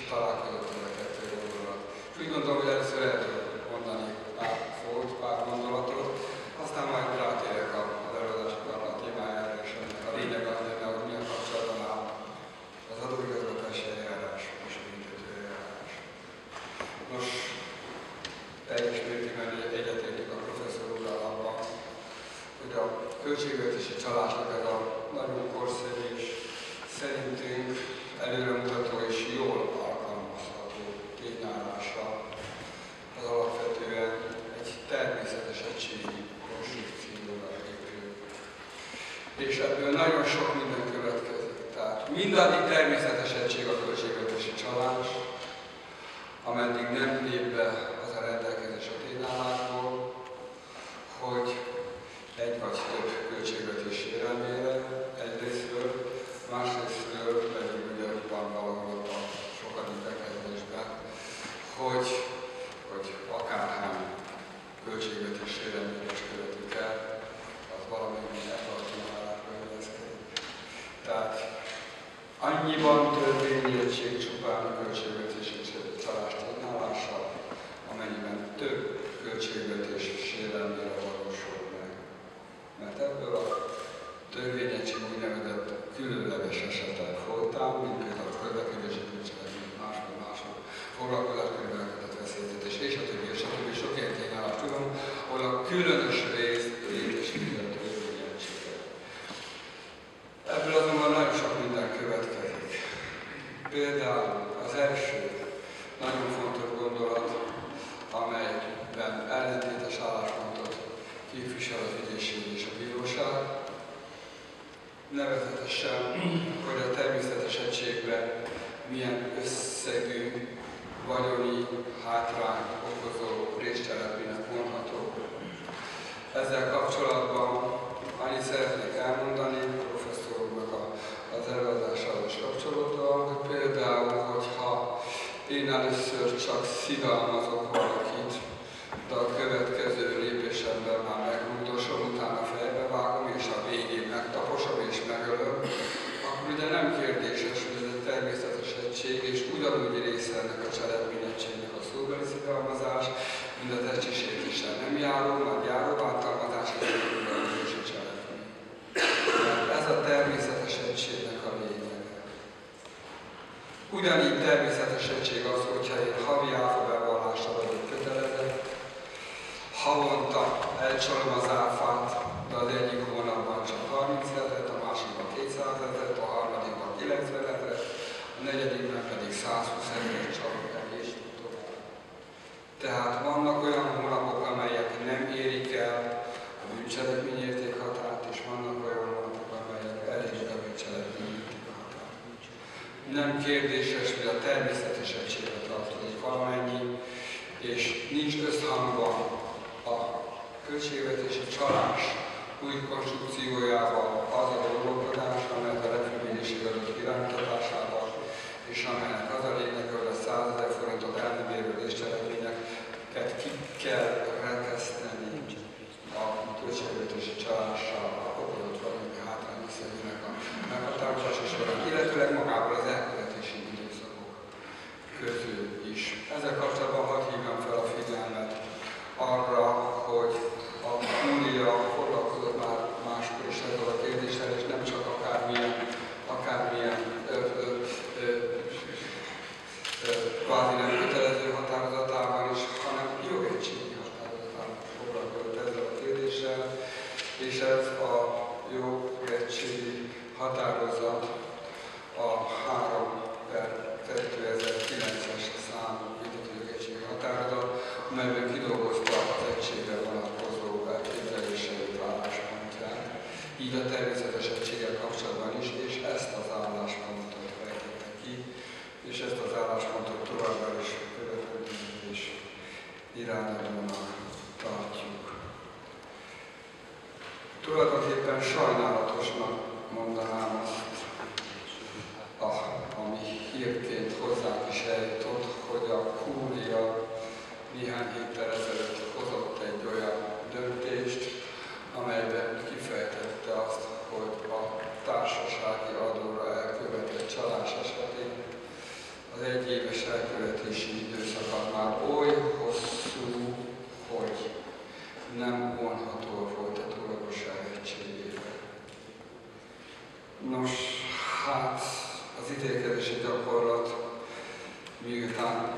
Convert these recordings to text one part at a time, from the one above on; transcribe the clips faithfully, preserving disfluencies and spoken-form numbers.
találkozott ez a kettő gondolat. Úgy gondolom, hogy először erről mondani pár szót, pár gondolatot, aztán majd rátérek az előadásokra a témájára, és a lényeg az lenne, hogy milyen kapcsolatban áll az adóigazgatási eljárás és a büntető eljárás. Nos, teljes mértékben egyetértünk a professzor úrral abban, hogy a költségvetési csalásnak ez a nagyon korszerű és szerintünk előremutató és jól alkalmazható tényállása az alapvetően egy természetes egységi konstrukcióra épül. És ebből nagyon sok minden következik. Tehát mindaddig természetes egység a költségvetési csalás, ameddig nem lép be az a rendelkezés a tényállásból, hogy egy vagy több költségvetés sérelmére egyrésztről, másrésztről pedig ugye van valahol a sokadik bekezdésben, hogy, hogy akárhány költségvetés sérelmére is követik el, az valamennyi ebben a tényállásban illeszkedik. Tehát annyiban törvényi egység csupán a költségvetési csalás tényállása, amennyiben több költségvetés sérelmére valósul meg. Mert ebből a törvényegység úgynevezett különleges esetek folytán, mint például a közlekedési bűncselekmény, máshol máshol foglalkozáskönyvelkedett veszélyeztetés, és a többi, és a többi sok ilyen tényállást tudom, ahol a különös rész létesíti a törvényegységet. Ebből azonban nagyon sok minden következik. Például az első nagyon fontos gondolat, amelyben ellentétes álláspontot képvisel az ügyészség és a bíróság, nevezetesen, hogy a természetes egységben milyen összegű vagyoni hátrány okozó részcselekménynek vonható. Ezzel kapcsolatban annyit szeretnék elmondani a professzor úrnak az előadásával is kapcsolatban, hogy például, hogyha én először csak szidalmazok valakit, de a következő lépésemben már megrúdosom, utána fejbe vágom, és a végén megtaposom és megölöm, akkor ugye nem kérdéses, hogy ez egy természetes egység, és ugyanúgy része ennek a cselekményegységnek a szóbeli szidalmazás, mint az egység-sértéssel nem járó, majd járó bántalmazás, és a cselekmény. Mert ez a természetes egységnek a lényege. Ugyanígy természetes egység az, hogyha én havi áfa bevallással vagyok kötelezett, havonta elcsalom az áfát, de az egyik hónapban csak harminc ezret, a másikban kétszáz ezret, a harmadikban kilencven ezret, a negyedikben pedig százhúsz ezret csalom el, és tovább. Tehát vannak olyan hónapok, amelyek nem érik el a bűncselekmény értékhatárt, és vannak olyan hónapok, amelyek elérik a bűncselekmény értékhatárt. Nem kérdéses, hogy a természetes egységre tartozik valamennyi, és nincs összhangban a költségvetési csalás új konstrukciójával az a gondolkodás, amelyet a legfőményesség adott irányítatásával, és amelynek az a lényeg, hogy a százezer forintot el nem érő részcselekményeket ki kell rekeszteni a költségvetési csalással okozott valami hátrányos szegénynek a meghatározása során, illetőleg magából az elkövetési időszakok közül is. Ezzel kapcsolatban hadd hívjam fel a figyelmet arra, hogy a Unia foglalkozott már máskor is ezzel a kérdéssel, és nem csak akármilyen, akármilyen ö, ö, ö, ö, kvázi nem kötelező határozatában is, hanem jogegységi határozatában foglalkozott ezzel a kérdéssel, és ez a jogegységi határozat a három per kétezer-kilences számú büntetőjogegységi határozat, amelyben kidolgozta az egységre vonatkozó elképzeléseit, álláspontját, így a természetes egységgel kapcsolatban is, és ezt az álláspontot fejtette ki, és ezt az álláspontot továbbra is következő és irányadónak tartjuk. Tulajdonképpen sajnálatosnak mondanám azt, ami hírként hozzánk is eljutott, hogy a kúria néhány héttel ezelőtt hozott egy olyan döntést, amelyben kifejtette azt, hogy a társasági adóra elkövetett csalás esetén az egyéves ítélkezési időszakat már oly hosszú, hogy nem vonható a folytatólagosság egységébe. Nos, hát az ítélkezési gyakorlat miután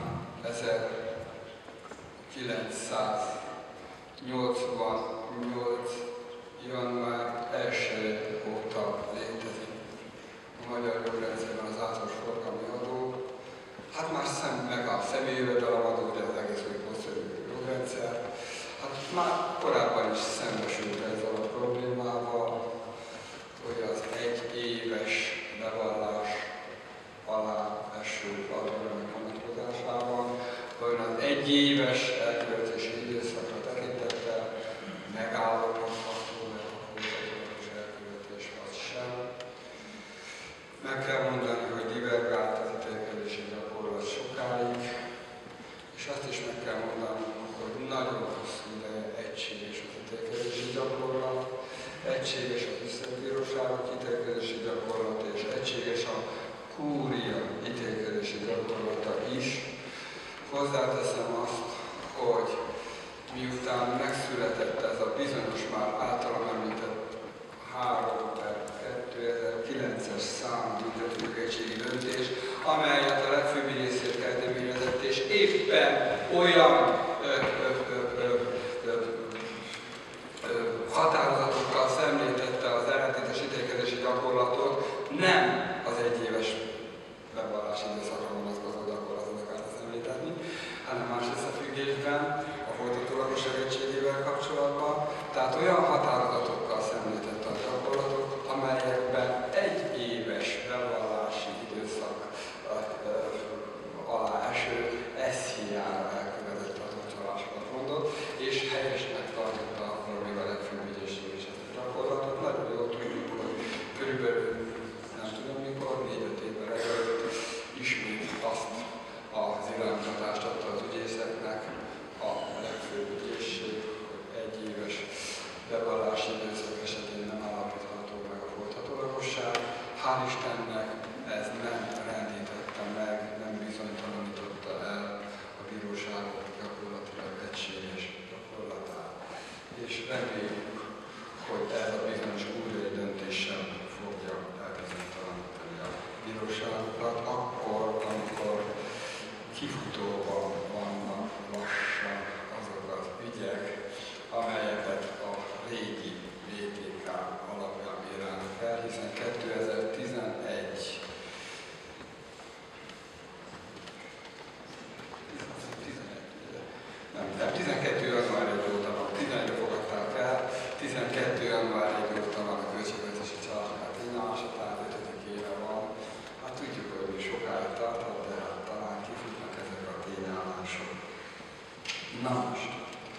ezerkilencszáznyolcvannyolc. január elsején óta létezik a magyar jogrendszerben az általános forgalmi adó. Hát már szem, meg a személyjövedelemadó, de az egész új korszerű jogrendszer. Hát már korábban is szembesült ezzel a problémával, hogy az egy éves bevallás alá eső adóremek vonatkozásában, vajon az egy éves elkövetési időszakra tekintettel megállapodható-e a folytatólagos elkövetés vagy sem. Meg kell mondani, hogy divergált az ítélkezési gyakorlat sokáig, és azt is meg kell mondani, hogy nagyon hosszú ideje egységes az ítélkezési gyakorlat, egységes az visszatbíróságok ítélkezési gyakorlat, és egységes a kúria ítélkezési gyakorlata is. Hozzáteszem azt, hogy miután megszületett ez a bizonyos már általam említett három per kétezer-kilences számú büntetőjogi döntés, amelyet a legfőbb ügyészség kezdeményezett, és éppen olyan ö, ö, ö, ö, ö, ö, határozatokkal szemléltette az ellentétes ítélkezési gyakorlatot, nem az egyéves bevallási időszakra vonatkozó gyakorlatot akarta szemléltetni, hanem más összefüggésben a folytatólagosság egységével kapcsolatban. Tehát olyan határozatokkal szemléltette a gyakorlatot, amelyekben egy éves bevallási időszak alá eső eszhiára elkövetett adócsalásokat mondott, és helyesnek tartotta akkor még a legfőbb ügyészség is ezt a gyakorlatot. Nagyon jól tudjuk, hogy körülbelül nem tudom mikor, négy-öt évvel ezelőtt ismét azt az iránymutatást adta az ügyészeknek a legfőbb ügyészség, hogy egy éves bevallási időszak esetén nem állapítható meg a folytatólagosság. Hál' Istennek ez nem rendítette meg, nem bizonytalanította el a bíróságok gyakorlatilag egységes gyakorlatát. És reméljük, hogy ez a bizonyos kúriai döntés sem fogja elbizonytalanítani a bíróságokat, akkor, amikor kifutóban vannak lassan azok az ügyek, amelyeket a régi vé té ká alapján bírálnak fel, hiszen kétezer-tizenegy nem, nem, tizenkettő január egy óta van, tizenegy fogadták el, tizenkettő január egy óta van a költségvetési csalásnak tényállása, tehát ötödik éve van. Hát tudjuk, hogy mi sokáig tartott, de hát talán kifutnak ezek a tényállások. Na most,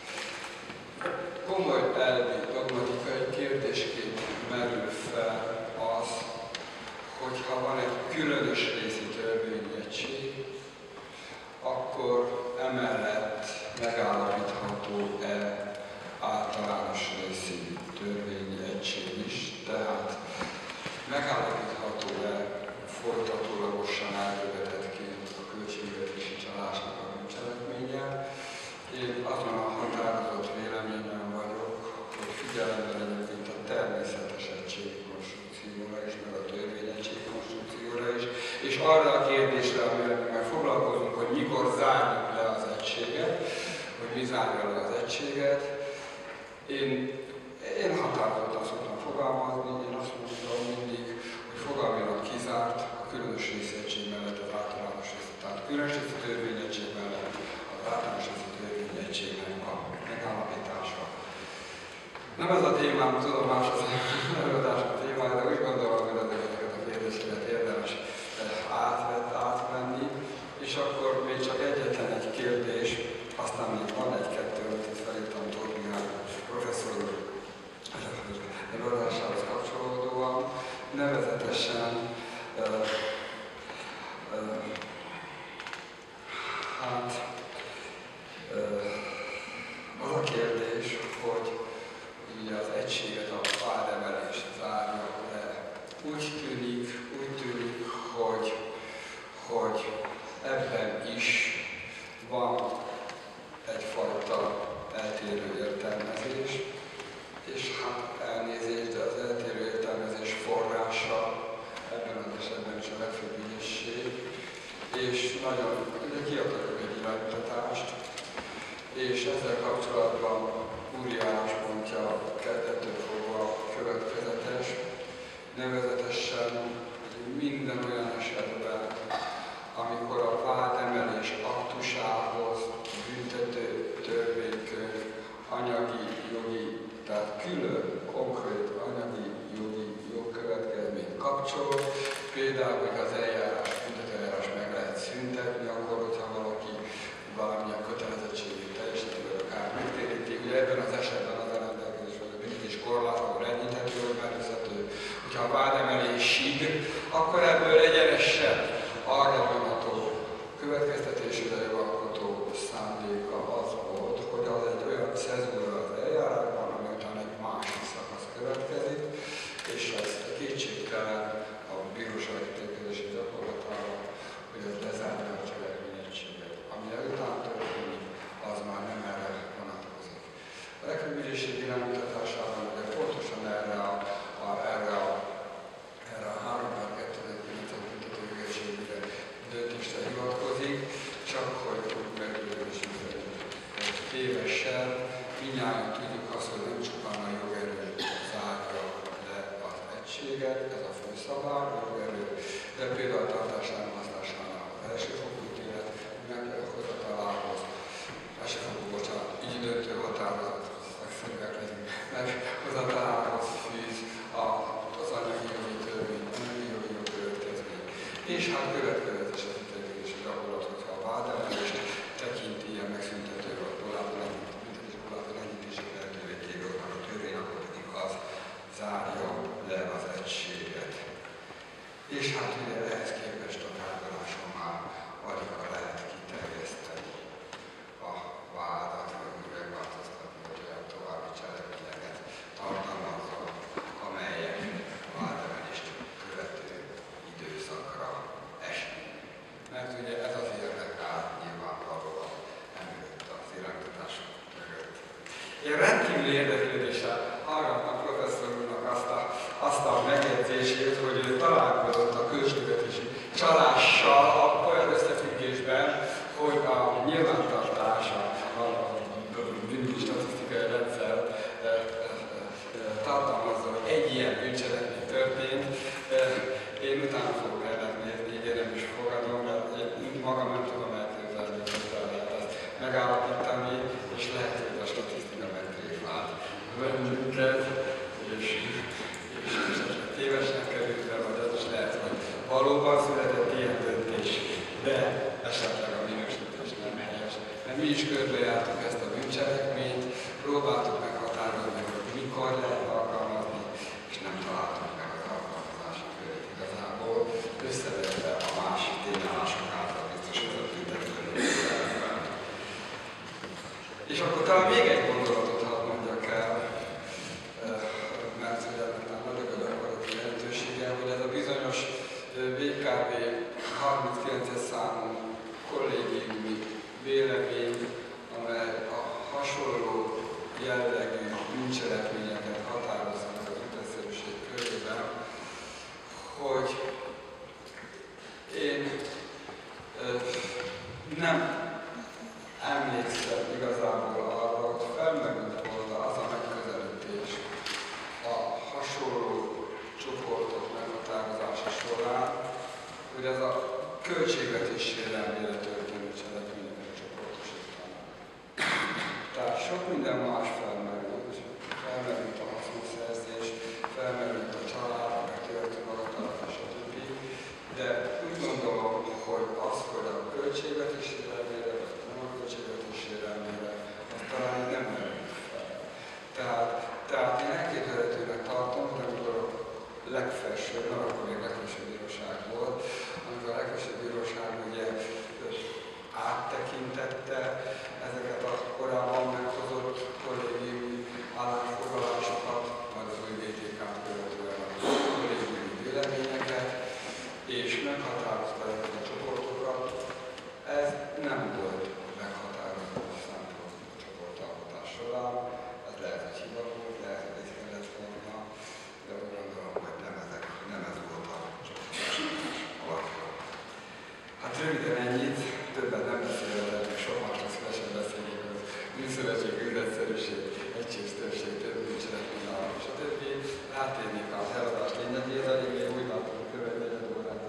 komoly elvi dogmatikai kérdésként merül fel az, hogyha van egy különös részi törvényegység, akkor emellett megállapítható-e általános részi törvényegység is, tehát megállapítható-e folytatólagossan elkövetettként a költségvetési csalásnak a bűncselekménye. Én azon a határozott véleményen vagyok, hogy figyelembe egyébként a természetes egységi konstrukcióra is, meg a törvényegységi konstrukcióra is, és arra a kérdésre, amivel mi meg foglalkozunk, hogy mikor zárjuk le az egységet, hogy mi zárja le az egységet. Én, én határozottan szoktam fogalmazni, én azt mondom mindig, hogy fogalmilag kizárt a különös részegység mellett az általános rész. Tehát a különös részi törvényegység mellett az általános részi törvényegységnek a megállapítása. Nem ez a témám, tudomás az előadásnak témája, de úgy gondolom, hogy ezeket a kérdéseket érdemes átvett, átvenni. És akkor még csak egyetlen egy kérdés, aztán még van egy-kettő, amit itt felírtam Tóth Mihály professzor úr előadásához kapcsolódóan, nevezetesen uh, uh, hát uh, az a kérdés, hogy ugye az egységet a vádemelés zárja le. Úgy tűnik, úgy tűnik, hogy, hogy ebben is és nagyon, ugye kiadtak egy iránymutatást, és ezzel kapcsolatban úri álláspontja kezdettől fogva következetes, nevezetesen minden olyan esetben, amikor a vádemelés aktusához büntető törvénykönyv anyagi, jogi, tehát külön, konkrét anyagi, jogi jogkövetkezményt kapcsol, például, hogy az eljárás, büntetőeljárás meg lehet szüntetni, akkor, hogyha valaki valamilyen kötelezettségét teljesíti, vagy akár megtéríti. Ugye ebben az esetben az a rendelkezés, vagy a büntetés korlátokon enyhíthető, vagy mellőzhető, hogyha a vádemelésig, akkor ebből egyenesen arra vonató következtetésre jogalkotó szándéka az volt, hogy az egy olyan cezúra az eljárásban, ami után egy másik szakasz következik, és ez kétségtelen a bíróság ítélkezési gyakorlatában, hogy ez lezárja a cselekményegységet. Ami ezután történik, az már nem erre vonatkozik. A legfőbb ügyészség iránymutatásában ugye pontosan erre a, a, erre a, erre a három per kétezer-kilences büntetőjogi döntésre hivatkozik, csak hogy úgy meggyőződésünk szerint tévesen, mindnyáján tudjuk azt, hogy nem csupán a jogerő zárja le az egységet, ez a főszabály, a jogerő, de például a tartásállomasztásánál az elsőfokú ítélet meghozatalához, elsőfokú, bocsánat, így döntő határozat, meghozatalához fűz az anyagi jogi törvény, anyagi jogi jogkövetkezmény. És hát következetes az ítélkezési gyakorlat, hogyha a vádemelést tekinti ilyen megszüntető, vagy korlátlan enyhítését lehetővé téve, hogy a törvény, akkor pedig az zárja le az egységet. És hát ugye ehhez képest a tárgyaláson már alig lehet kiterjeszteni a vádat, vagy megváltoztatni, hogy olyan további cselekményeket tartalmazza, amelyek vádemelést követő időszakra esni. Mert ugye ez az érdek áll nyilvánvalóan emögött az iránymutatások mögött. Én rendkívül érdeklődéssel hallgattam professzor úrnak azt a, azt a megjegyzését, hogy ő találkozott a költségvetési csalással olyan összefüggésben, hogy a nyilvántartás, a bűnügyi statisztikai rendszer tartalmazza, hogy egy ilyen bűncselekmény történt. Én utána fogok erre nézni, én nem is fogadom, mert én magam nem tudom elképzelni, hogy lehet ezt megállapítani, és lehet, hogy a statisztika megtréfált bennünket, és, és esetleg tévesen került be, vagy az is lehet, hogy valóban született ilyen döntés, de esetleg a minősítés nem helyes. Mert mi is körbejártuk ezt a bűncselekményt, próbáltuk meghatározni, hogy mikor lehet alkalmazni, és nem találtuk meg az alkalmazási körét igazából, összevetve a másik tényállások által biztosított büntetőjogban. És akkor talán még egy gondolatot hadd mondjak el, mert ugye nagyobb a gyakorlati lehetősége, hogy ez a bizonyos vé ká vé harminckilences számú kollégiumi vélemény, amely a hasonló jellegű bűncselekményeket határozza meg az ügyegyszerűség körében, hogy én ö, nem emlékszem igazából arra, hogy felmerült volna az a megközelítés a hasonló csoportok meghatározása során, hogy ez a költségvetés sérelmére történő cselekményeket csoportosítanak. Tehát sok minden más felmerült, felmerült a haszonszerzés, felmerült a család, a megtörténő magatartás, stb. De úgy gondolom, hogy az, hogy a költségvetés sérelmére szövetség, üzletszerűség, egységsztörség, több bűncselekmény, stb. Rátérnék az eladás lényegére, én úgy látom, hogy követ negyed órát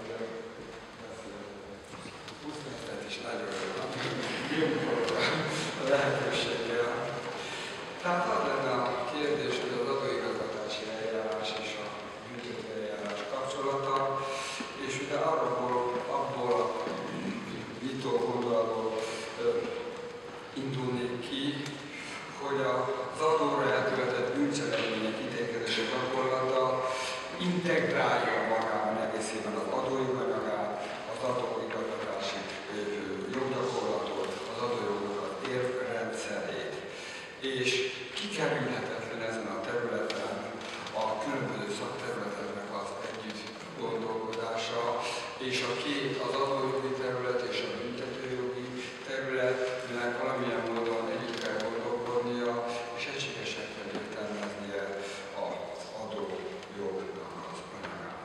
húsz percet is nagyon jó a lehetőséggel. Tehát az lenne a kérdés, hogy az adóigazgatási eljárás és a büntető eljárás kapcsolata, és ugye arról, abból a nyitó gondolatból indulnék ki, hogy az adóra elkövetett bűncselekmények ítélkezési gyakorlata integrálja magában egészében az adójoganyagát, az adóigazgatási joggyakorlatot, az adójognak érvrendszerét. És kikerülhetetlen ezen a területen a különböző szakterületeknek az együtt gondolkodása, és a két, az adójogi terület és a büntetőjogi területnek valamilyen módon együtt kell gondolkodnia, és egységesen kell értelmeznie az adójognak az anyagát.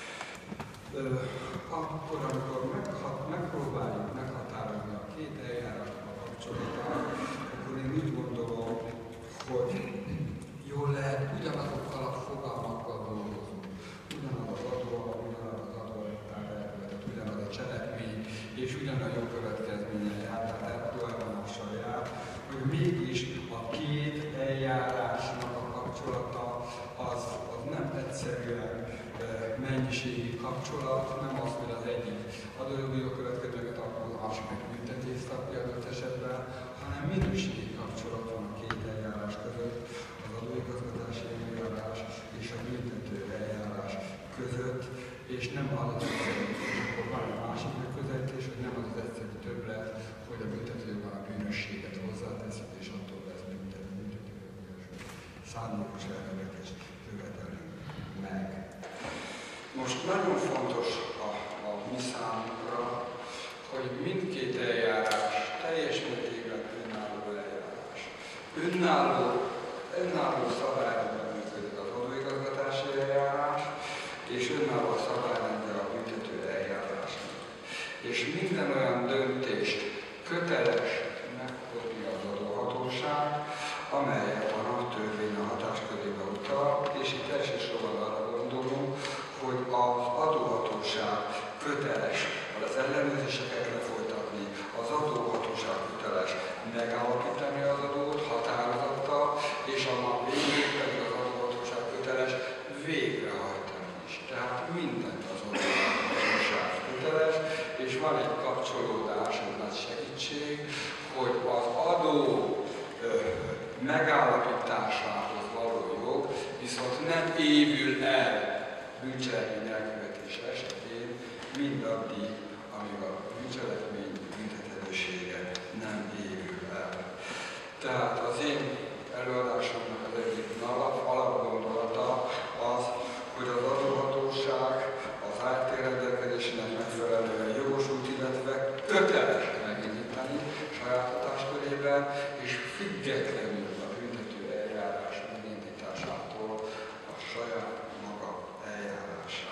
Akkor, amikor megpróbáljuk meghatározni a két eljárásnak a kapcsolatát, akkor én úgy gondolom, hogy jól lehet ugyanazokkal a fogalmakkal dolgozunk. Ugyanaz az adó, ugyanaz az adóettár elkövetett, ugyanaz a cselekmény, és ugyanaz jó következménye jár, tehát elvonással jár, hogy mégis a két eljárásnak a kapcsolata az, az nem egyszerűen mennyiségi kapcsolat, nem az, hogy az egyik adójogi következményeket alkalmaz, a másik meg büntetés szabja adott esetben, hanem minőségi kapcsolat van a két eljárás között, az adóigazgatási eljárás és a büntető eljárás között, és nem az az egyszerű, akkor van egy másik megközelítés, hogy nem az az egyszerű többlet, hogy a büntetőjogban a bűnösséget hozzáteszed, és attól lesz büntető, szándékos elveket követelünk meg. Most nagyon fontos a, a mi számunkra, hogy mindkét eljárás teljes mértékben önálló eljárás. Önálló, önálló szabályrendben működik az adóigazgatási eljárás, és önálló szabályrendben a büntető eljárás. És minden olyan döntést köteles meghozni az adóhatóság, amelyet a naptörvény a hatáskörébe utal, és itt elsősorban arra gondolunk, hogy az adóhatóság köteles az ellenőrzéseket lefolytatni, az adóhatóság köteles megállapítani az adót határozattal, és a nap végén pedig az adóhatóság köteles végrehajtani is. Tehát mindent az adóhatóság köteles, és van egy kapcsolódás, egy nagy segítség, hogy az adó ö, megállapításához való jog viszont nem évül el bűncselekmény elkövetése esetén mindaddig, amíg a bűncselekmény büntethetősége nem évül el. Tehát az én előadásomnak az egyik alapgondolata az, hogy az adóhatóság az á té rendelkezésének megfelelően jogosult, illetve köteles megindítani saját hatáskörében, és függetlenül a büntető eljárás megindításától a saját maga eljárását.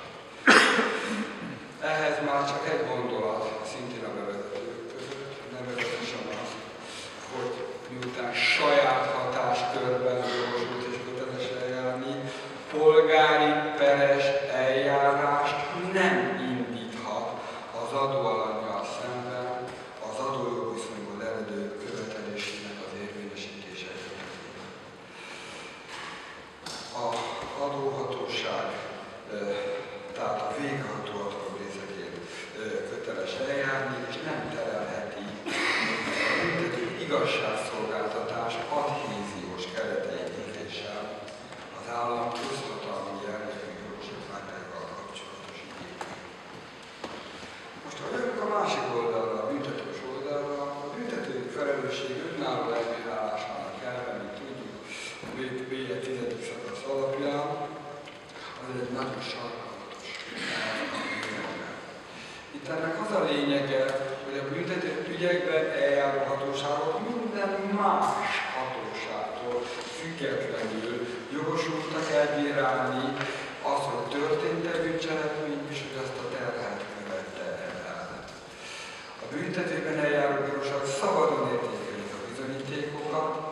Ehhez már csak egy gondolat, szintén a bevezetők között, nevezetesen az, hogy miután saját hatáskörben jogosult és köteles eljárni, polgári peres eljárást nem indíthat az adóalannyal szemben az adójogviszonyból eredő követelésének az érvényesítése. Az adóhatóság, tehát a végrehajtó hatalom részeként köteles eljárni, és nem terelheti a büntető igazságszolgáltatás adhéziós kereteinkítéssel az állam közhatalmi jellegű jogosítványaival kapcsolatos ügyében. Most, ha jövünk a másik oldalra, a büntetős oldalra, a büntetői felelősség önálló elbírálásának elve, mint tudjuk, B J tizedik szakasz alapján, az egy nagyon sarkalatos elve. Itt ennek az a lényege, hogy a büntető ügyekben eljáró hatóságok minden más hatóságtól függetlenül jogosultak elbírálni azt, hogy történt-e bűncselekmény, és hogy azt a terhet követte el. A büntetőben eljáró bíróság szabadon értékelik a bizonyítékokat,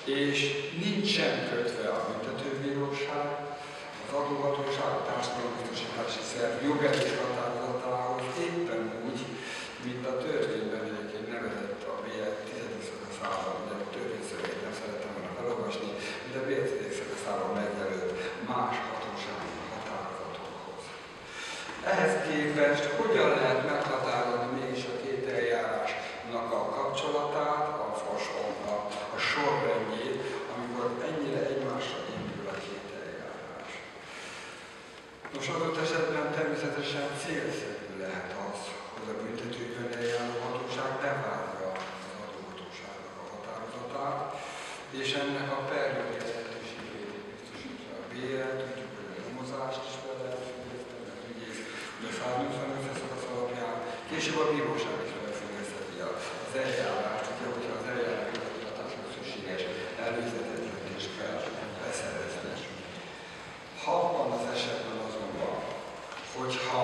és nincsen kötve a büntetőbíróság, az adóhatóság, a társadalombiztosítási szerv jogerős határozatához éppen úgy, mint a törvényben egyébként nevezett a bé e tizedik szakaszában, ugye a törvényszövegét nem szerettem volna felolvasni, de a bé e tizedik szakaszában megjelölt más hatósági határozatokhoz. Ehhez képest hogyan lehet meghatározni mégis a két eljárásnak a kapcsolatát, a, a, a sorrendjét, amikor ennyire egymásra épül a két eljárás? Nos, adott esetben természetesen célszerű lehet az, hogy a büntetőügyben eljáró hatóság ne várja az adóhatóságnak a határozatát, és ennek a perjogi lehetőségét biztosítja a bé e, tudjuk, hogy a nyomozást is fel lehet függeszteni, az ügyész, ugye a száznyolcvanöt szakasz alapján, később a bíróság is felfüggeszteti az eljárást, ugye, hogyha az eljárás igazgatásnak szükséges előzetes döntést kell beszerezni. Ha abban az esetben azonban, hogyha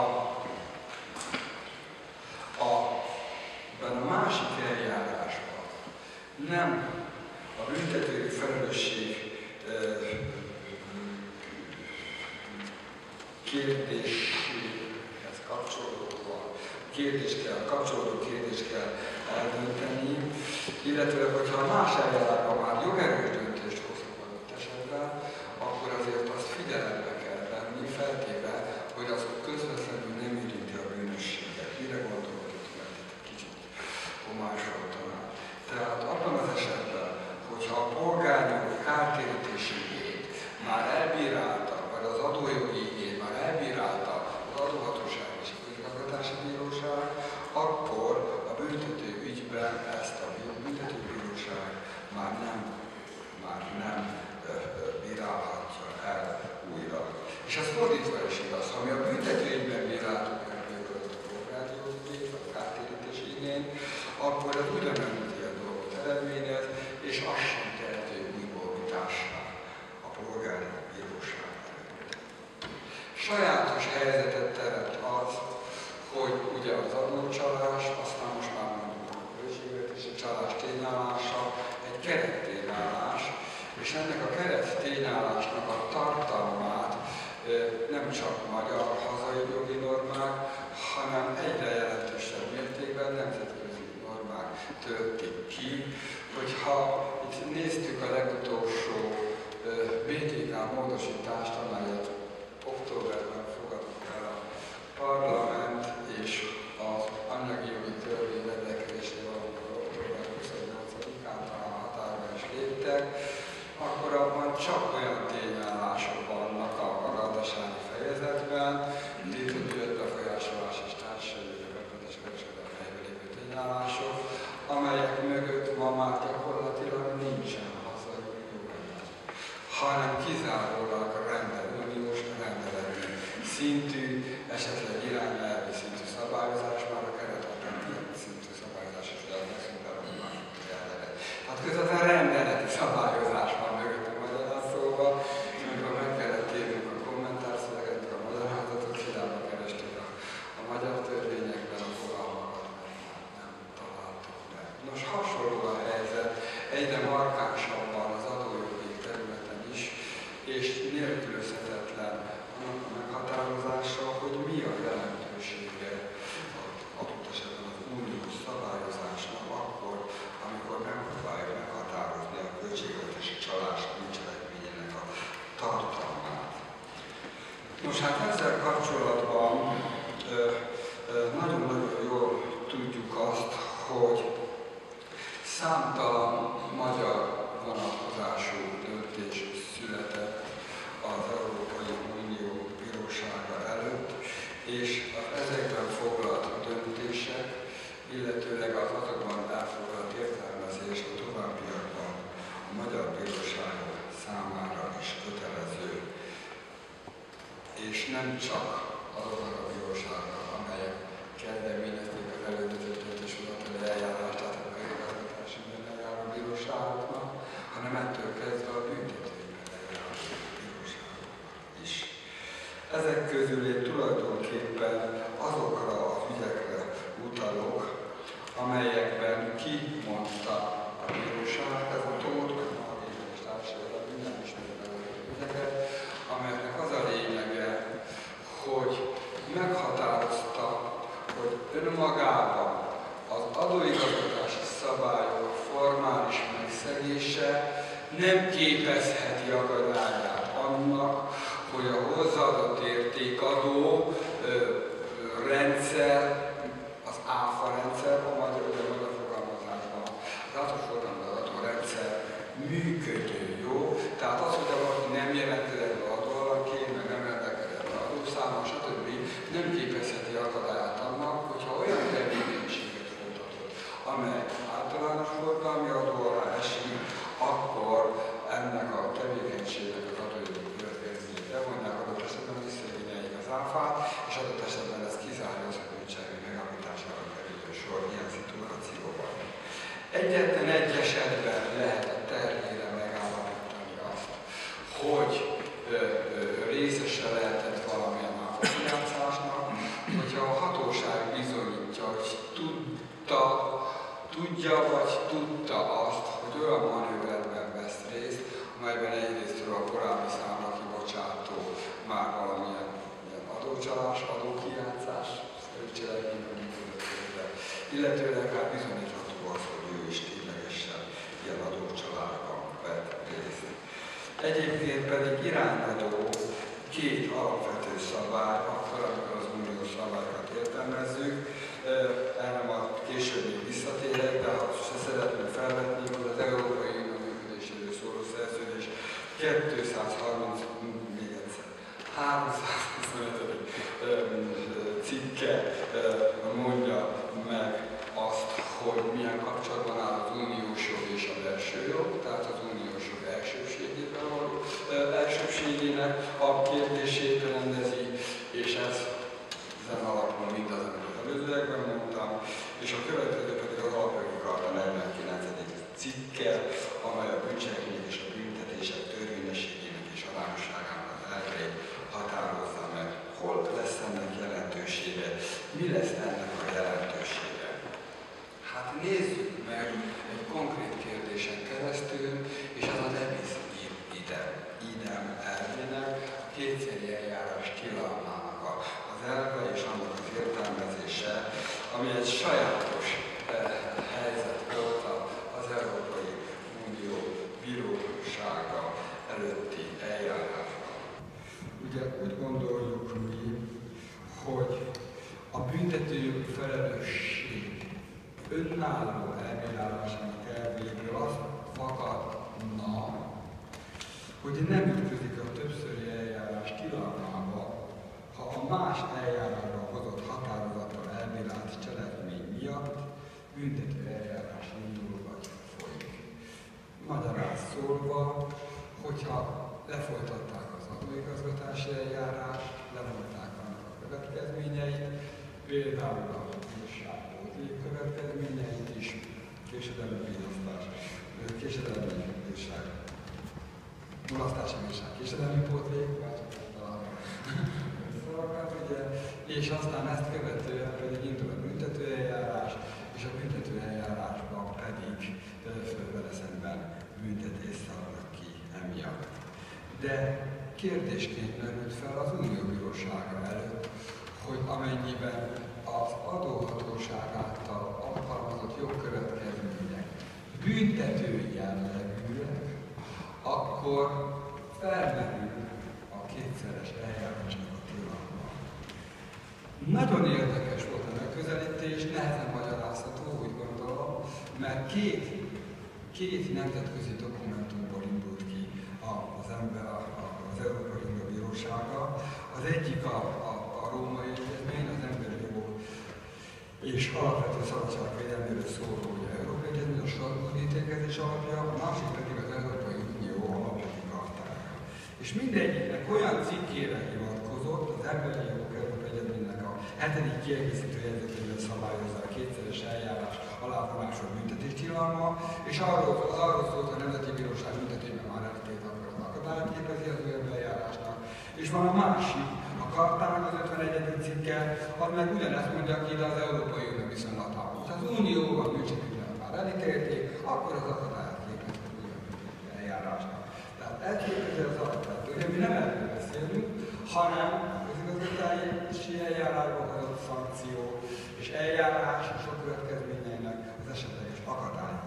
a, a másik eljárásban nem a büntetői felelősség kérdéshez kapcsolódóan kérdést kell, kapcsolódó kérdést kell eldönteni, illetve hogyha a más eljárásban már jogerős döntést hoznak adott esetben, akkor azért azt figyelembe kell venni, feltéve, hogy az közvetlenül nem érinti a bűnösséget. Mire gondolok itt, mert itt egy kicsit homályosan. Tehát abban az esetben, hogyha a polgárjog kártérítését már elbírálta, vagy az adójogi igényt már elbírálta az adóhatóság és a közigazgatási bíróság, akkor a büntető ügyben ezt a büntetőbíróság már nem, már nem ö, ö, bírálhatja el újra. És ez fordítva is igaz, ha mi a büntető ügyben bíráltuk el például a polgári jogigényt, a kártérítési igényt, akkor ez ugyanúgy ilyen dolgot eredményez, és az sem tehető újból vitássá a polgári bíróság előtt. Sajátos helyzetet teremt az, hogy ugye az adócsalás, aztán most már mondjuk a költségvetési csalás tényállása egy kerettényállás, és ennek a kerettényállásnak a tartalmát nem csak magyar hazai jogi normák, hanem egyre jelentősebb mértékben nemzetközi normák töltik ki. Hogyha itt néztük a legutolsó bé té ká módosítást, amelyet októberben fogadott el a parlament, és az anyagi jogi törvény rendelkezésére valóban október huszonnyolcadikán talán hatályba is léptek, akkor abban csak olyan tényállások vannak a, a gazdasági fejezetben, létrejött befolyásolás és társasági gyakorlatos kereskedelmi helybe lépő tényállások, amelyek mögött ma már gyakorlatilag nincsen hazai joganyag, hanem kizárólag rendelő, uniós rendeleti szintű, esetleg irányelvi szintű szabályozás, már a kerethatározott szintű szabályozás is lehet szintén a másik rendelet. Tehát közben a rendeleti szabályozás van mögött a magyarán szóval, és amikor meg kellett térnünk a kommentárszöveget, a magyarázatot, hiába kerestük a, a magyar törvényekben a fogalmakat, mert nem találtuk meg. Nos, hasonló a helyzet, egyre markánsabban az adójogi területen is, és nélkülözhetetlen annak a meghatározása, hogy mi a jelentősége adott esetben az uniós szabályozásnak akkor, amikor megpróbálja meghatározni a költségvetési csalás bűncselekményének a tartalmát. Nos, hát ezzel kapcsolatban nagyon-nagyon jól tudjuk azt, hogy számtalan magyar vonatkozású döntés született az Európai Unió bírósága előtt, és az ezekben foglalt döntések, illetőleg az azokban elfoglalt értelmezés a továbbiakban a magyar bíróságok számára is kötelező. És nem csak azoknak a bíróságnak, amelyek kezdeményezték az elődözött döntéshozatali eljárást, tehát a közigazgatási eljáró bíróságoknak, hanem ettől kezdve a büntetőben eljáró bíróságoknak is. Ezek közül én tulajdonképpen azokra az ügyekre utalok, amelyekben kimondta a bíróság, ez a Tóth, vagy Margit szabályok formális megszegése nem képezheti akadályát annak, hogy a hozzáadott értékadó ö, ö, rendszer, az áfa rendszer, a magyar magyar fogalmazásban, az általános rendszer működő, jó? Tehát az, hogy valaki nem jelentkezett be adóalanyként, meg nem rendelkezett be adószámmal, stb. Nem képezheti akadályát annak, hogyha olyan tevékenységet folytatott, amely általános forgalmi adó alá esik, akkor ennek a tevékenységnek az adójogi következményét levonják, adott esetben visszaigényeljék az áfát, és adott esetben ez kizárja az adócsági megállapítására kerülő sor ilyen szituációban. Egyetlen egy esetben lehet a terhére megállapítani azt, hogy ö, ö, részese lehetett valamilyen áfajátszásnak, hogyha a hatóság bizonyítja, hogy tudta, tudja vagy tudta azt, hogy olyan manőverben vesz részt, amelyben egyrésztről a korábbi számla kibocsátó már valamilyen ilyen adócsalás, adókijátszás, cselekmény, illetőleg hát bizonyítható az, hogy ő is ténylegesen ilyen adócsalásban vett részt. Egyébként pedig irányadó két alapvető szabály, akkor, amikor az uniós szabályokat értelmezzük, erre majd később még visszatérek, de ha se szeretném felvetni, hogy az Európai Unió működéséről szóló szerződés kétszázharminc, még egyszer, háromszázhuszonötödik cikke mondja meg azt, hogy milyen kapcsolatban áll az uniós jog és a belső jog, tehát az uniós jog elsőbségében való elsőbségének a kérdését rendezi, és ez ezen alapul mindaz, amit az előzőekben mondtam, és a következő pedig az alapjogi karta negyvenkilencedik cikke, amely a bűncselekmények és a büntetések törvényességének és arányosságának az elveit határozza meg, hol lesz ennek jelentősége, mi lesz ennek a jelentősége. Hát nézzük meg egy konkrét kérdésen keresztül, és az a nebis idem, idem elvének, a kétszeri eljárás tilalmának az elve és annak az értelmezése, ami egy sajátos eh, helyzet volt az Európai Unió bírósága előtti eljárásban. Ugye úgy gondoljuk mi, hogy a büntetőjogi felelősség önálló elbírálásának elvéből az fakadna, hogy nem ütközik a többszöri eljárás tilalmába, ha a más eljárásra hozott határozattal elbírált cselekmény miatt büntető eljárás indul vagy folyik. Magyarán szólva, hogyha lefolytatták az adóigazgatási eljárást, levonták annak a következményeit, például a bírság következményeit is, késedelmi bíroztás, késedelmi bírság, mulasztási bírság, késedelmi pótlék, vagy szavakat, ugye, és aztán ezt követően pedig indul a büntetőeljárás, és a büntetőeljárásban pedig vele szemben büntetés szabnak ki emiatt. De kérdésként merült fel az Unió Bírósága előtt, hogy amennyiben az adóhatóság által alkalmazott jogkövetkezmények büntető jellegűek, akkor felmerül a kétszeres eljárásnak a tilalma. Nagyon érdekes volt a megközelítés, nehezen magyarázható, úgy gondolom, mert két, két nemzetközi dokumentumból indult ki az ember, az Európai Unió Bírósága. Az egyik a, a, a római egyezmény, az emberi jogok és alapvető szabadságvédelméről szóló Európai Egyezmény, a Strasbourg ítélkezés alapja, a másik pedig az Európai Unió alapjogi kartája. És mindegyiknek olyan cikkére hivatkozott, az emberi jogok Európai Egyezménynek a hetedik kiegészítő jegyzőkönyvben szabályozza a kétszeres eljárás alávonásos büntetéstilalma, és arról, az arról szólt, a Nemzeti Bíróság büntetőben már elítélt az akadályt képezi az ő eljárásnak. És van a másik, a kartának az ötvenegyedik cikke, az meg ugyanezt mondja ki, de az Európai Unió viszonylatában. Ha az Unióban bűncselekményben már elítélték, akkor az akadályt képezi az új eljárásnak. Tehát elképezi az alapvető. Ugye mi nem erről beszélünk, hanem közigazgatási eljárásban hozott szankció és eljárás és a következményeinek az esetleges akadály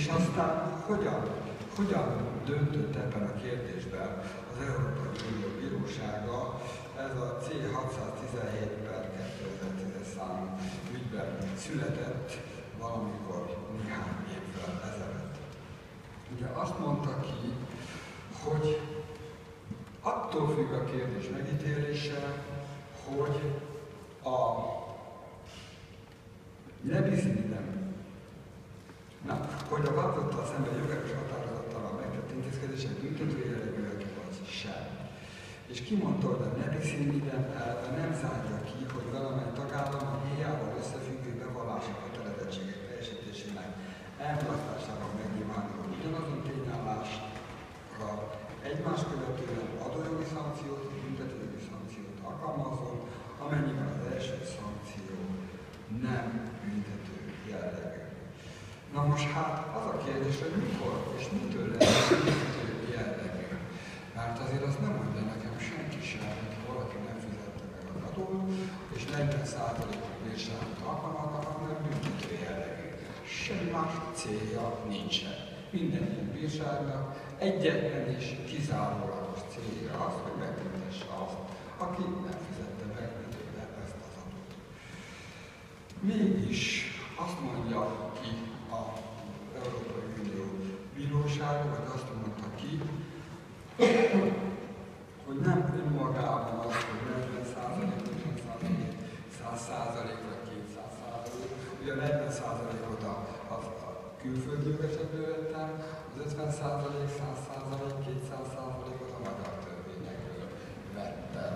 És aztán hogyan, hogyan döntött ebben a kérdésben az Európai Unió Bírósága, ez a C hatszáztizenhét per kétezer-tízes számú ügyben született valamikor néhány évvel ezelőtt. Ugye azt mondta ki, hogy attól függ a kérdés megítélése, hogy a nebizidem, na, hogy a vádlottal szemben jogos határozattal megtett intézkedések büntető jellegűek vagy sem. És kimondta, hogy a nebizidem elve nem zárja ki, hogy valamely tagállam a héjával összefüggő bevallási kötelezettségek teljesítésének elmulasztásában megnyilvánuló ugyanazon tényállásra egymás követően adójogi szankciót, büntetőjogi szankciót alkalmazol, amennyiben az első szankció nem büntető jellegű. Na most hát az a kérdés, hogy mikor és mitől lesz büntető jellegű. Mert azért azt nem mondja nekem senki sem, hogy valaki nem fizette meg az adót, és negyven százalékos bírságot alkalmaznak, hanem büntető jellegű. Semmi más célja nincsen. Minden ilyen bírságnak egyetlen és kizárólagos célja az, hogy megbüntesse azt, aki nem fizette meg időben ezt az adót. Mégis azt mondja ki az Európai Unió Bírósága, vagy azt mondta ki, hogy nem önmagában az, hogy negyven százalék, ötven százalék, száz százalék vagy kétszáz százalék. Ugye a negyven százalékot a, a, a külföldi jogesetből vettem, az ötven százalék, száz százalék, kétszáz százalékot a magyar törvényekből vettem.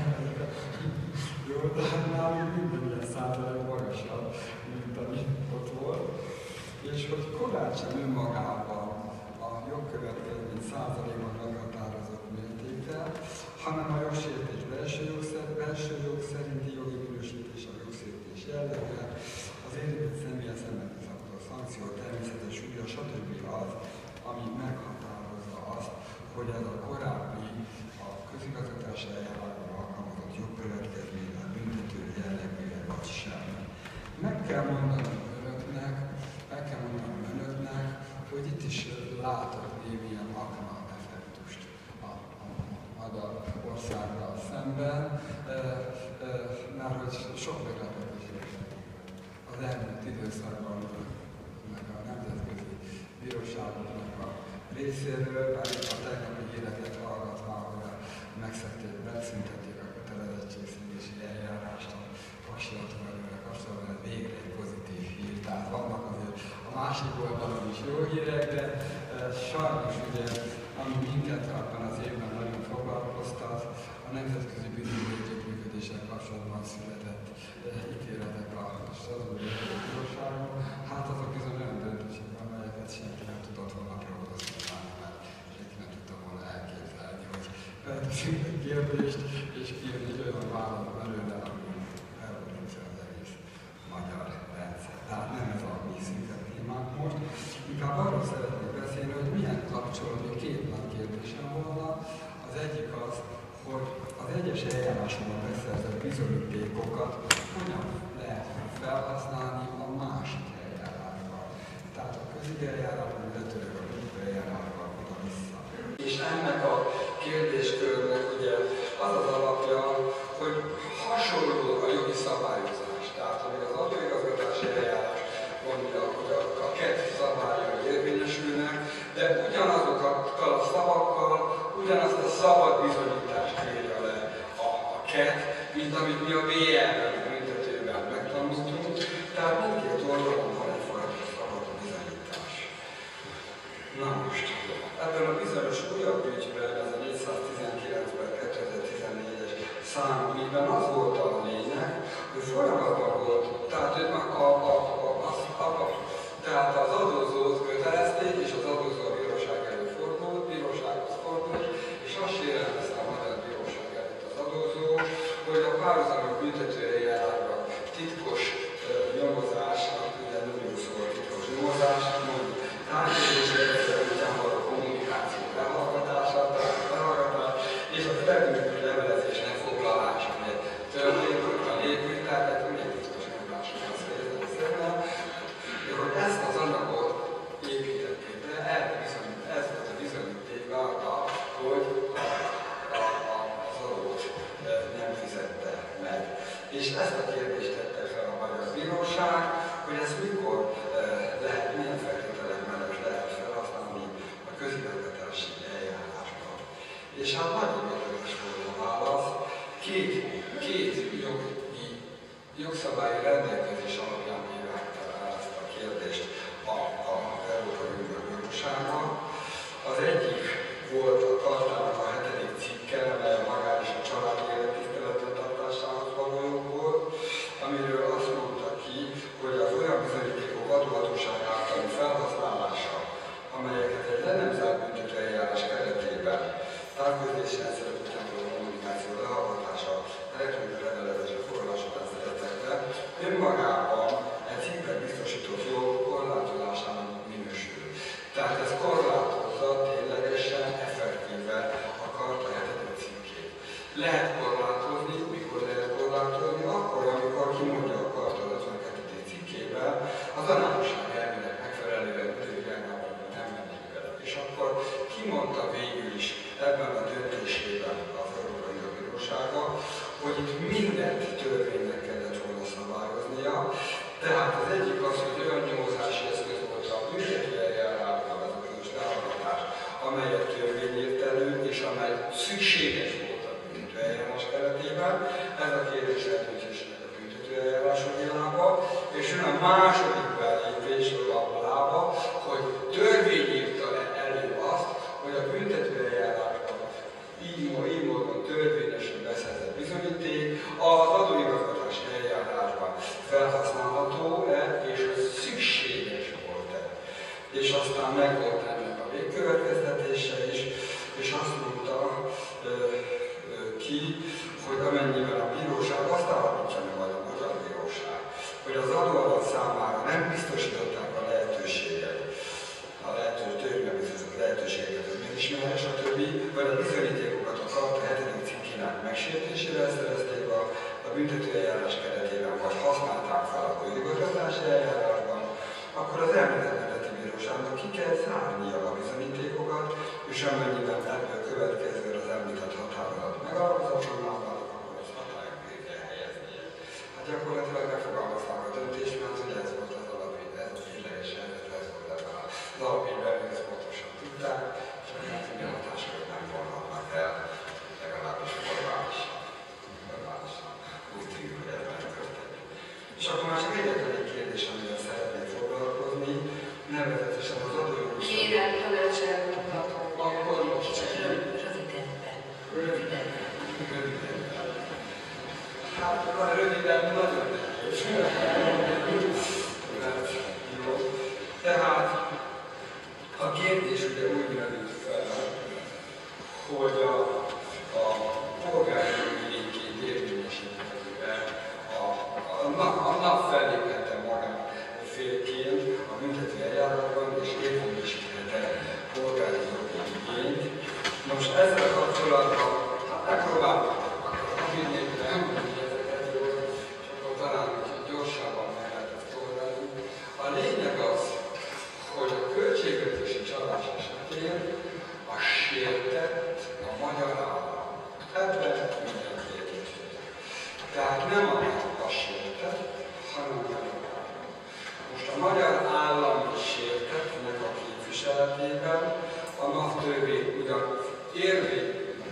Jó, de nálunk minden ilyen százalék magasabb, mint ami ott volt. És hogy korán sem önmagában a jogkövetkezmény százalékban meghatározott mértékkel, hanem a jogsértés belső jog, belső jog szerinti jogi minősítés, a jogsértés jellegűen, az érintett személyen szemben a szankció, természetes súlya, stb. Az, ami meghatározza azt, hogy ez a korábbi a közigazgatási eljárásban alkalmazott jogkövetkezményen büntető jellegűen vagy sem. Meg kell mondanom önöknek, meg kell mondanom önöknek, hogy itt is látok némilyen akna effektust a, a magyar országgal szemben, e, e, mert hogy sok meglepetés az elmúlt időszakban meg a nemzetközi bíróságoknak a részéről, mert a tegnapi híreket hallgatva, ahol megszekték, megszüntették a kötelezettségszegési eljárást a kapcsolatban, kapcsolatban ez végre egy pozitív hír. Tehát vannak azért a másik oldalon is jó hírek, de e, sajnos ugye, ami minket abban az évben nagyon foglalkoztat, a nemzetközi bűnügyi együttműködéssel kapcsolatban született e, ítéletek a Strasbourgi Bíróságon. Hát azok bizony olyan döntések, amelyeket senki nem tudott volna prognosztizálni, mert senki nem tudta volna elképzelni, hogy felteszünk egy kérdést, és kijön egy olyan vállalat belőle, ami elborítja az egész magyar rendszer. Tehát nem ez a mi szinten témánk most. Inkább arról szeretnék beszélni, hogy milyen kapcsolatban két nagy kérdésem volna. Az egyik az, hogy az egyes eljárásokban beszerzett bizonyítékokat hogyan lehet felhasználni a másik eljárásban. Tehát a közügyi eljárásban, illetőleg a büntető eljárásban oda-vissza. És ennek a kérdéskörnek ugye az az alapja, hogy hasonló a jogi szabályozás. Tehát amíg az adóigazgatási eljárás mondja, hogy a, a kett szabályai érvényesülnek, de ugyanazokkal a szavakkal, ugyanazt a szabad bizonyítást írja le a, a kett, mint amit mi a bé er büntetőben megtanultunk. Tehát mindkét oldalon van egyfajta szabad bizonyítás. amelyet törvény írt elő, és amely szükséges volt a büntetőeljárás keretében. Ez a kérdés eldöntésnek a büntetőeljárás jogába, és jön a második belépés a lába, hogy törvény írta elő azt, hogy a büntetőeljárásban így, így módon törvényesen beszerzett bizonyíték az adóigazgatási eljárásban felhasználható-e, és hogy szükséges volt-e. És aztán meg volt ennek a végkövetkeztetése is, és azt mondta ö, ö, ki, hogy amennyiben a bíróság azt állapítja meg, vagy a magyar bíróság, hogy az adóadat számára nem biztosították a lehetőséget, a lehetős törvényben biztosított lehetőségeket, hogy megismerje, stb. Vagy a bizonyítékokat a Karta hetedik cikkének megsértésével szerezték a, a büntetőeljárás keretében, vagy használták fel a közigazgatási eljárásban, akkor az említett nemzeti bíróságnak ki kell zárnia a bizonyítékokat, és amennyiben ebből következően az említett határozat megalapozatlanná válik, akkor az hatályok végre helyeznie. Hát gyakorlatilag megfogalmazták a döntést, mert hogy ez volt az alapít, ez a tényleges helyzet, ez volt ebben az alapítben, hogy ezt pontosan tudták, csak hát hogy a hatáskört nem vonhatnak el, legalábbis formálisan. Formálisan. Úgy tűnik, hogy ez megtörténik. És akkor már csak egyetlen egy kérdés, amivel szeretnék foglalkozni, nevezetesen az adójogos... Kérem, tanácselőt akkor most csak rövidebben. Rövidebben. Rövidebben. Hát röviden nagyon nehéz. Mert jó. Tehát a kérdés ugye úgy merült fel, hogy a, a polgári jogi érvényesíthetően a, a, a, a nap felléphetne magán félként a büntető eljárásban és érvényesíthetne polgári jogi igényt. Most ezzel kapcsolatban hát megpróbáltuk a minél elmondani ezeket, és akkor talán gyorsabban meg lehet ezt oldani. A lényeg az, hogy a költségvetési csalás esetén a sértett a magyar állam. Ebben mindenki egyetért. Tehát nem a a sértett, hanem a magyar állam. Most a magyar állam is sértettnek a képviseletében a NAV törvény ugyan érvény,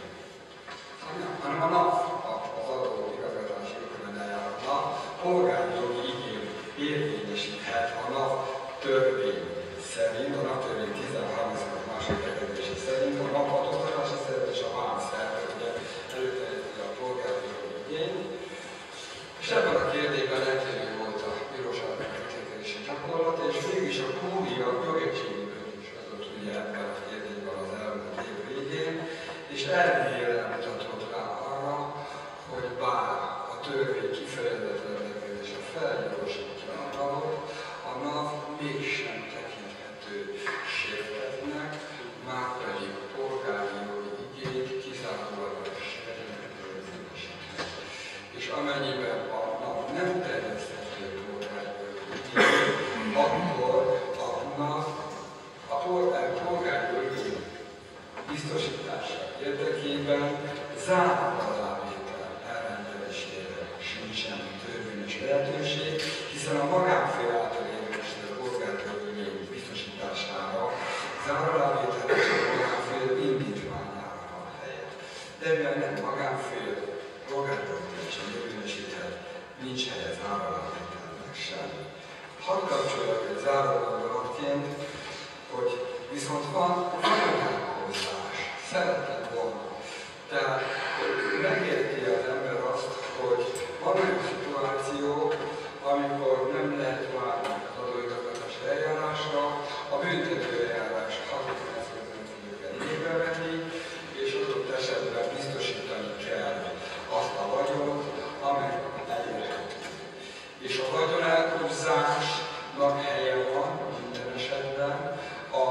hanem a NAV, az adóigazgatási ökölöneljáratnak polgári jogi igény érvényesíthet a NAV törvény szerint, a NAV törvény tizenhárom második bekezdése szerint, a NAV adóztatási szervezet és a vám szervezet, ugye előterjeszti a polgári jogi igényt. És ebben a kérdésben eltérő volt a bíróságnak a értékelési gyakorlata, és mégis a kúria jogegységi döntés adott ugye ebben a kérdésben az elmúlt év végén, és elvégére mutatott rá arra, hogy bár a törvény kifejezetlen rendelkezése felgyorsítja a NAV-ot, a NAV mégsem tekinthető sértetnek, márpedig a polgári jogi igényt kizárólag a sértetnek. És amennyiben a NAV nem terjeszthető polgári jogi igényt, akkor a NAV a polgári jogi biztosítása érdekében zárt alávétel elrendelésére sincsen törvényes lehetőség, hiszen a magánfél által érvényesített polgári jogi biztosítására zárt alávétel és a magánfél indítványára van helye. De mivel nem magánfél, polgári jogi sem érvényesíthet, nincs helye zárt alávételnek sem. Hadd kapcsoljak egy záró gondolatként, hogy viszont van vagyonálkozás. Szerettem volna. Tehát megérti az ember azt, hogy van olyan szituáció, amikor nem lehet várni az adóigazgatási eljárásra, a büntető eljárás hatékony eszközön tudjuk igénybe venni, és adott esetben biztosítani kell azt a vagyont, amely elérhető. És a vagyonálkozásnak helye van minden esetben a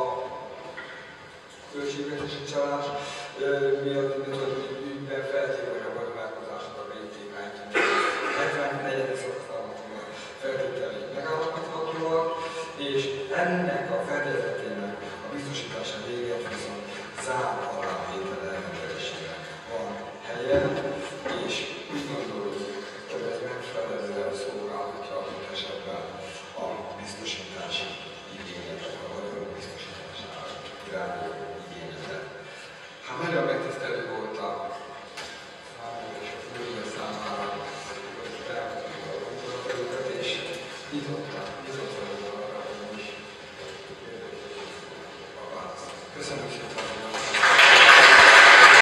költségvetési csalás miatt ügyben feltéve, hogy a vagyonálkozásnak a bé té ká hetvennégy szakasztalmak feltételét megállapíthatóak, és ennek a fedezetének a biztosítása véget viszont zárt alávétel elrendelésének van helye, és úgy gondoljuk, hogy ez megfelelően szolgálhatja adott esetben a biztosítási igényeket, a vagyonok biztosítására irányuló igényeket. Hát nagyon megtisztelő volt a számomra és a főnök számára, hogy felmutattuk a gondolatokat, és nyitottak, nyitottak arra, hogy is a választ. Köszönöm szépen!